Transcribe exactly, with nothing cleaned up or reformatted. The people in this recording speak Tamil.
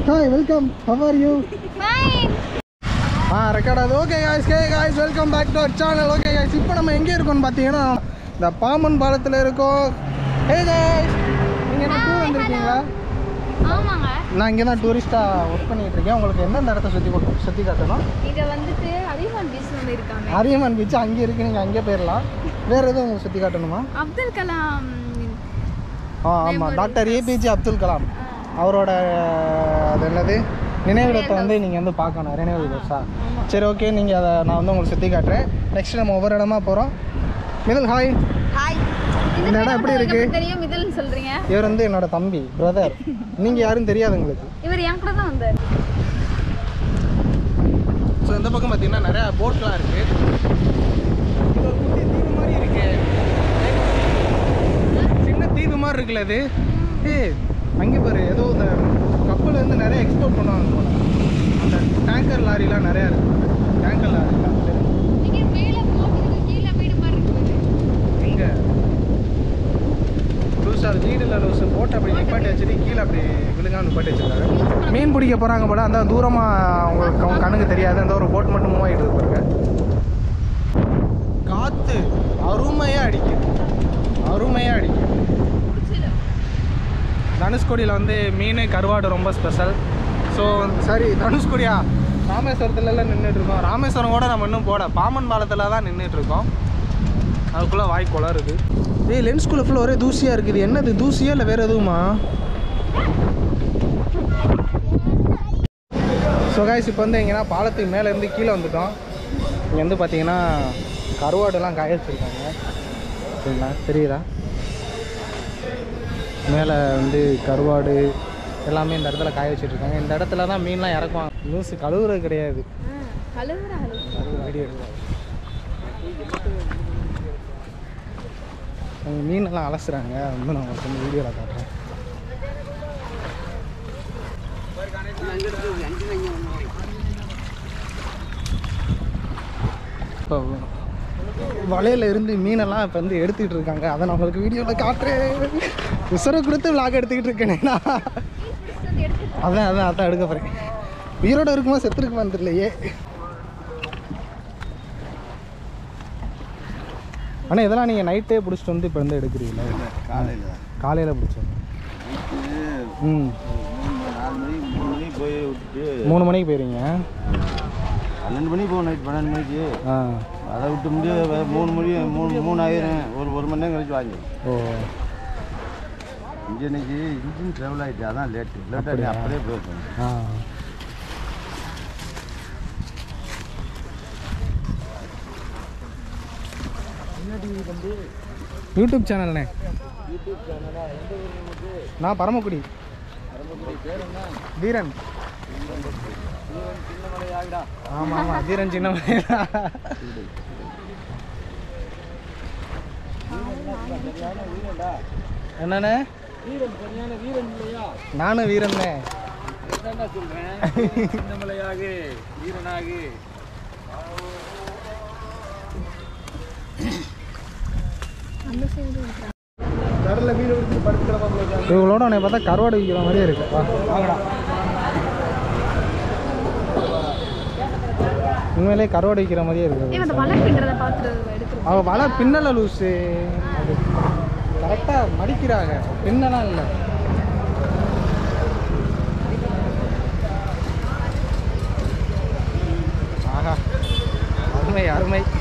Hi, welcome. How are you? Fine. Ah, recorded. Okay guys, hey guys, welcome back to our channel. Okay guys, இப்போ நம்ம எங்க இருக்கோம்னு பாத்தீங்கன்னா இந்த பாமன் பாலத்துல இருக்கோம். Hey guys, நீங்க என்ன டூர் வந்திருக்கீங்களா? ஆமாங்க. நான் இங்க தான் டூரிஸ்டா வர்க் பண்ணிட்டு இருக்கேன். உங்களுக்கு எந்த இடத்தை சுத்தி சுத்தி காட்டணும்? இங்க வந்துட்டு அரியமான் பீச் வந்து இருக்காங்க. அரியமான் பீச் அங்க இருக்கு, நீங்க அங்கே போயிரலாம். வேற எதுவும் உங்களுக்கு சுத்தி காட்டணுமா? அப்துல் கலாம். ஆ ஆமா, டாக்டர் ஏபிஜே அப்துல் கலாம் அவரோட அது என்னது நினைவிடத்தை வந்து நீங்கள் வந்து பார்க்கணும். நினைவு பஸ்ஸா? சரி, ஓகே, நீங்கள் அதை நான் வந்து உங்களுக்கு சுற்றி காட்டுறேன். நெக்ஸ்ட் நம்ம ஒவ்வொரு இடமா போகிறோம். மிதல், ஹாய். ஹாய். இந்த இடம் எப்படி இருக்கு? தெரியும் மிதல்னு சொல்றீங்க. இவர் வந்து என்னோட தம்பி, பிரதர். நீங்கள் யாரும் தெரியாது உங்களுக்கு. இவர் என் கூட தான் வந்தார். ஸோ இந்த பக்கம் பார்த்தீங்கன்னா நிறையா போட்லாம் இருக்குது. இது ஒரு குட்டி தீவு மாதிரி இருக்கு. சின்ன தீவு மாதிரி இருக்குல்ல அது. ஏ அங்கே பாரு, ஏதோ இந்த கப்பல் வந்து நிறைய எக்ஸ்போர்ட் பண்ணுவாங்க போல. அந்த டேங்கர் லாரிலாம் நிறையா இருக்குது. டேங்கர் லாரிலாம் எங்கே லூஸ் அது வீடில் லூஸ் போட்டு அப்படி நிப்பாட்டி வச்சுட்டு கீழே அப்படி விழுங்காம நிப்பாட்டி வச்சுருக்காங்க. மீன் பிடிக்க போகிறாங்க போல. அந்த தூரமாக அவங்களுக்கு அவங்க கண்ணுக்கு தெரியாது. அந்த ஒரு போட் மட்டும் மூவ் ஆகிட்டு இருப்பாங்க. காற்று அருமையாக அடிக்குது, அருமையாக அடிக்குது. தனுஷ்கோடியில் வந்து மீன் கருவாடு ரொம்ப ஸ்பெஷல். ஸோ சரி, தனுஷ்கோடியா ராமேஸ்வரத்துலலாம் நின்றுட்டுருக்கோம். ராமேஸ்வரம் கூட நம்ம இன்னும் போட பாமன் பாலத்தில் தான் நின்றுட்டுருக்கோம். அதுக்குள்ளே வாய் குளருது. ஏய், லென்ஸ்குள்ளே ஃபுல்லாக ஒரே தூசியாக இருக்குது. என்னது தூசியா இல்லை வேறு எதுவுமா? ஸோ காய்ஸ், இப்போ வந்து எங்கன்னா பாலத்துக்கு மேலேருந்து கீழே வந்துட்டோம். இங்கே வந்து பார்த்தீங்கன்னா கருவாடுலாம் காய வச்சுருக்காங்க. சரிங்களா, தெரியுதா? மேலே வந்து கருவாடு எல்லாமே இந்த இடத்துல காய வச்சுட்ருக்காங்க. இந்த இடத்துல தான் மீன்லாம் இறக்குவாங்க. லூஸு கழுவுறது கிடையாது. வீடியோ அவங்க மீனெல்லாம் அலசுறாங்க. அது வந்து நான் உங்களுக்கு வந்து வீடியோவில் காட்டுறேன். இப்போ வலையில் இருந்து மீனெல்லாம் இப்போ வந்து எடுத்துக்கிட்டு இருக்காங்க. அதை நான் உங்களுக்கு வீடியோவில் காட்டுறேன். உசுரை கொடுத்து விளாக் எடுத்துக்கிட்டு இருக்கேனேண்ணா. அதான் அதான் அதான் எடுக்க போகிறேன். உயிரோடு இருக்குமா செத்துருக்குமா தெரியலையே. ஆனால் இதெல்லாம் நீங்கள் நைட்டே பிடிச்சிட்டு வந்து இப்போ வந்து எடுக்கிறீங்களா? காலையில் காலையில் பிடிச்சோம். ம், நாலு மணிக்கு மூணு மணிக்கு போய் விட்டுட்டு மூணு மணிக்கு போயிருங்க. பன்னெண்டு மணிக்கு போகும். நைட் பன்னெண்டு மணிக்கு. ஆ, அதை விட்டு முடியாது. மூணு மணி மூணு மூணு ஆயிரம் ஒரு ஒரு மணி நேரம் கழிச்சு வாங்கி. ஓ, இங்கே இன்னைக்கு இன்ஜின் ட்ராவல் ஆகிட்டு, அதான் லேட்டு. லேட்டாக அப்படியே போயிருக்கோம். ஆ, யூடியூப் சேனல்ண்ணே. யூடியூப் சேனலா? எந்த ஊர் நமக்கு? நான் பரமக்குடி. பரமக்குடி. பேர் என்ன? தீரன். தீரன் சின்னமலை ஆகிடா. ஆமாம் ஆமாம், தீரன் சின்னமலை. என்னண்ணே? வீரன் சரியான வீரன் இல்லையா? நானும் வீரன்னே. என்ன சொல்கிறேன்? சின்னமலையாகு வீரனாகு. இவங்களோட உன்னை பார்த்தா கருவாடு விற்கிற மாதிரியே இருக்கு. வாங்கடா. உண்மையிலே கருவாடு விற்கிற மாதிரியே இருக்கு. அவள் வலை பின்னலை லூஸு. அது கரெக்டாக மடிக்கிறாங்க, பின்னலாம் இல்லை. ஆஹா, அருமை அருமை.